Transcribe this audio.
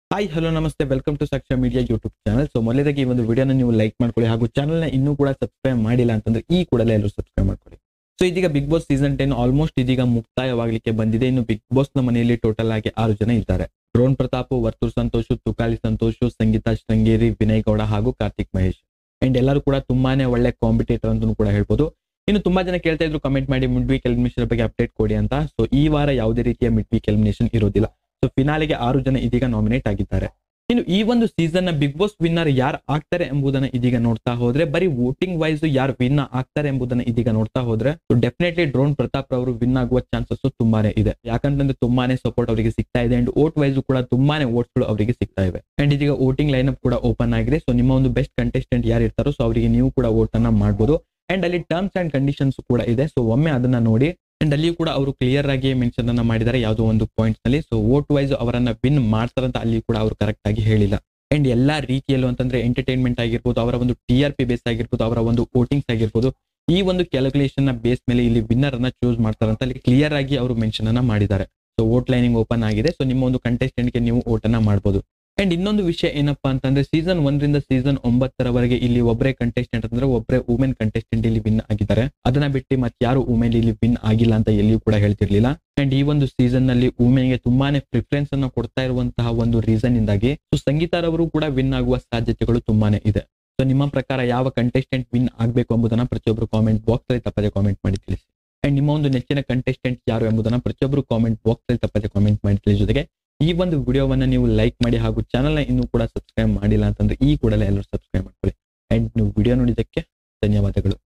Hi hello ನಮಸ್ತೆ welcome to Saksha media YouTube channel. So ಮೊದಲೇದಾಗಿ ಈ ಒಂದು ವಿಡಿಯೋನ ನೀವು ಲೈಕ್ ಮಾಡ್ಕೊಳ್ಳಿ ಹಾಗೂ ಚಾನಲ್ನ ಇನ್ನೂ ಕೂಡ ಸಬ್ಸ್ಕ್ರೈಬ್ ಮಾಡಿಲ್ಲ ಅಂತಂದ್ರೆ ಈ ಕೂಡಲೇ ಎಲ್ಲರೂ ಸಬ್ಸ್ಕ್ರೈಬ್ ಮಾಡ್ಕೊಳ್ಳಿ. ಸೊ ಇದೀಗ ಬಿಗ್ ಬಾಸ್ ಸೀಸನ್ 10 ಆಲ್ಮೋಸ್ಟ್ ಇದೀಗ ಮುಕ್ತಾಯವಾಗಲಿಕ್ಕೆ ಬಂದಿದೆ. ಇನ್ನು ಬಿಗ್ ಬಾಸ್ ನ ಮನೆಯಲ್ಲಿ ಟೋಟಲ್ ಆಗಿ 6 ಜನ ಇದ್ದಾರೆ. ಡ್ರೋನ್ ಪ್ರತಾಪ್, ವರ್ತೂರ್ ಸಂತೋಷ್, ತುಕಾಲಿ ಸಂತೋಷ್, ಸಂಗೀತಾ ಶೃಂಗೇರಿ, ವಿನಯ್ ಗೌಡ ಹಾಗೂ ಕಾರ್ತಿಕ್ ಮಹೇಶ್. ಅಂಡ್ ಎಲ್ಲರೂ ಕೂಡ ತುಂಬಾನೇ ಒಳ್ಳೆ ಕಾಂಪಿಟೇಟರ್ ಅಂತ ಕೂಡ ಹೇಳ್ಬೋದು. ಇನ್ನು ತುಂಬಾ ಜನ ಕೇಳ್ತಾ ಇದ್ರು ಕಮೆಂಟ್ ಮಾಡಿ ಮಿಡ್ ವೀಕ್ ಎಲಿಮಿನೇಷನ್ ಬಗ್ಗೆ ಅಪ್ಡೇಟ್ ಕೊಡಿ ಅಂತ. ಸೊ ಈ ವಾರ ಯಾವುದೇ ರೀತಿಯ ಮಿಡ್ ವೀಕ್ ಎಲಿಮಿನೇಷನ್ ಇರೋದಿಲ್ಲ. ಸೊ ಫಿನಾಲಿಗೆ 6 ಜನ ಇದೀಗ ನಾಮಿನೇಟ್ ಆಗಿದ್ದಾರೆ. ಇನ್ನು ಈ ಒಂದು ಸೀಸನ್ ನ ಬಿಗ್ ಬಾಸ್ ವಿನ್ನರ್ ಯಾರು ಆಗ್ತಾರೆ ಎಂಬುದನ್ನ ಇದೀಗ ನೋಡ್ತಾ ಹೋದ್ರೆ, ಬರೀ ವೋಟಿಂಗ್ ವೈಸ್ ಯಾರು ವಿನ್ ಆಗ್ತಾರೆ ಎಂಬುದನ್ನ ಇದೀಗ ನೋಡ್ತಾ ಹೋದ್ರೆ ಡೆಫಿನೆಟ್ಲಿ ಡ್ರೋನ್ ಪ್ರತಾಪ್ ಅವರು ವಿನ್ ಆಗುವ ಚಾನ್ಸಸ್ ತುಂಬಾನೇ ಇದೆ. ಯಾಕಂತಂದ್ರೆ ತುಂಬಾನೇ ಸಪೋರ್ಟ್ ಅವರಿಗೆ ಸಿಗ್ತಾ ಇದೆ ಅಂಡ್ ವೋಟ್ ವೈಸ್ ಕೂಡ ತುಂಬಾನೇ ವೋಟ್ಸ್ ಗಳು ಅವರಿಗೆ ಸಿಗ್ತಾ ಇವೆ. ಅಂಡ್ ಇದೀಗ ವೋಟಿಂಗ್ ಲೈನ್ ಅಪ್ ಕೂಡ ಓಪನ್ ಆಗಿದೆ. ಸೊ ನಿಮ್ಮ ಒಂದು ಬೆಸ್ಟ್ ಕಂಟೆಸ್ಟೆಂಟ್ ಯಾರು ಇರ್ತಾರೋ ಸೊ ಅವರಿಗೆ ನೀವು ಕೂಡ ವೋಟ್ ಅನ್ನ ಮಾಡಬಹುದು. ಅಂಡ್ ಅಲ್ಲಿ ಟರ್ಮ್ಸ್ ಅಂಡ್ ಕಂಡೀಷನ್ಸ್ ಕೂಡ ಇದೆ. ಸೊ ಒಮ್ಮೆ ಅದನ್ನ ನೋಡಿ. ಅಂಡ್ ಅಲ್ಲಿಯೂ ಕೂಡ ಅವರು ಕ್ಲಿಯರ್ ಆಗಿ ಮೆನ್ಷನ್ ಅನ್ನ ಮಾಡಿದ್ದಾರೆ ಯಾವುದೋ ಒಂದು ಪಾಯಿಂಟ್ಸ್ ನಲ್ಲಿ. ಸೊ ವೋಟ್ ವೈಸ್ ಅವರನ್ನ ವಿನ್ ಮಾಡ್ತಾರಂತ ಅಲ್ಲಿ ಕೂಡ ಅವರು ಕರೆಕ್ಟ್ ಆಗಿ ಹೇಳಿಲ್ಲ. ಅಂಡ್ ಎಲ್ಲಾ ರೀತಿಯಲ್ಲೂ ಅಂತಂದ್ರೆ ಎಂಟರ್ಟೈನ್ಮೆಂಟ್ ಆಗಿರ್ಬೋದು, ಅವರ ಒಂದು TRP ಬೇಸ್ ಆಗಿರ್ಬೋದು, ಅವರ ಒಂದು ವೋಟಿಂಗ್ಸ್ ಆಗಿರ್ಬೋದು, ಈ ಒಂದು ಕ್ಯಾಲ್ಕುಲೇಷನ್ ನ ಬೇಸ್ ಮೇಲೆ ಇಲ್ಲಿ ವಿನ್ನರ್ ಅನ್ನ ಚೂಸ್ ಮಾಡ್ತಾರಂತ ಅಲ್ಲಿ ಕ್ಲಿಯರ್ ಆಗಿ ಅವರು ಮೆನ್ಷನ್ ಅನ್ನ ಮಾಡಿದ್ದಾರೆ. ಸೊ ವೋಟ್ ಲೈನಿಂಗ್ ಓಪನ್ ಆಗಿದೆ. ಸೊ ನಿಮ್ಮ ಒಂದು ಕಂಟೆಸ್ಟೆಂಟ್ ಗೆ ನೀವು ವೋಟ್ ಅನ್ನ ಮಾಡಬಹುದು. ಅಂಡ್ ಇನ್ನೊಂದು ವಿಷಯ ಏನಪ್ಪಾ ಅಂತಂದ್ರೆ ಸೀಸನ್ 1 ರಿಂದ ಸೀಸನ್ 9 ಇಲ್ಲಿ ಒಬ್ಬರೇ ಕಂಟೆಸ್ಟೆಂಟ್ ಅಂದ್ರೆ ಒಬ್ಬರೇ ವುಮೆನ್ ಕಂಟೆಸ್ಟೆಂಟ್ ಇಲ್ಲಿ ವಿನ್ ಆಗಿದ್ದಾರೆ. ಅದನ್ನ ಬಿಟ್ಟು ಮತ್ತೆ ಯಾರು ವುಮೆನ್ ಇಲ್ಲಿ ವಿನ್ ಆಗಿಲ್ಲ ಅಂತ ಎಲ್ಲಿಯೂ ಕೂಡ ಹೇಳ್ತಿರ್ಲಿಲ್ಲ. ಅಂಡ್ ಈ ಒಂದು ಸೀಸನ್ ನಲ್ಲಿ ವುಮೆನ್ ಗೆ ತುಂಬಾನೇ ಪ್ರಿಫರೆನ್ಸ್ ಅನ್ನು ಕೊಡ್ತಾ ಇರುವಂತಹ ಒಂದು ರೀಸನ್ ಇಂದಾಗಿ ಸೊ ಸಂಗೀತಾರವರು ಕೂಡ ವಿನ್ ಆಗುವ ಸಾಧ್ಯತೆಗಳು ತುಂಬಾನೇ ಇದೆ. ಸೊ ನಿಮ್ಮ ಪ್ರಕಾರ ಯಾವ ಕಂಟೆಸ್ಟೆಂಟ್ ವಿನ್ ಆಗ್ಬೇಕು ಎಂಬುದನ್ನ ಪ್ರತಿಯೊಬ್ಬರು ಕಾಮೆಂಟ್ ಬಾಕ್ಸ್ ಅಲ್ಲಿ ತಪ್ಪದೆ ಕಾಮೆಂಟ್ ಮಾಡಿ ತಿಳಿಸಿ. ಅಂಡ್ ನಿಮ್ಮ ಒಂದು ನೆಚ್ಚಿನ ಕಂಟೆಸ್ಟೆಂಟ್ ಯಾರು ಎಂಬುದನ್ನ ಪ್ರತಿಯೊಬ್ಬರು ಕಾಮೆಂಟ್ ಬಾಕ್ಸ್ ಅಲ್ಲಿ ತಪ್ಪದೆ ಕಾಮೆಂಟ್ ಮಾಡಿ ತಿಳಿಸಿ. ಜೊತೆಗೆ ಈ ಒಂದು ವಿಡಿಯೋವನ್ನ ನೀವು ಲೈಕ್ ಮಾಡಿ ಹಾಗೂ ಚಾನಲ್ನ ಇನ್ನೂ ಕೂಡ ಸಬ್ಸ್ಕ್ರೈಬ್ ಮಾಡಿಲ್ಲ ಅಂತಂದ್ರೆ ಈ ಕೂಡಲೇ ಎಲ್ಲರೂ ಸಬ್ಸ್ಕ್ರೈಬ್ ಮಾಡ್ಕೊಳ್ಳಿ. ಅಂಡ್ ನೀವು ವಿಡಿಯೋ ನೋಡಿದ್ದಕ್ಕೆ ಧನ್ಯವಾದಗಳು.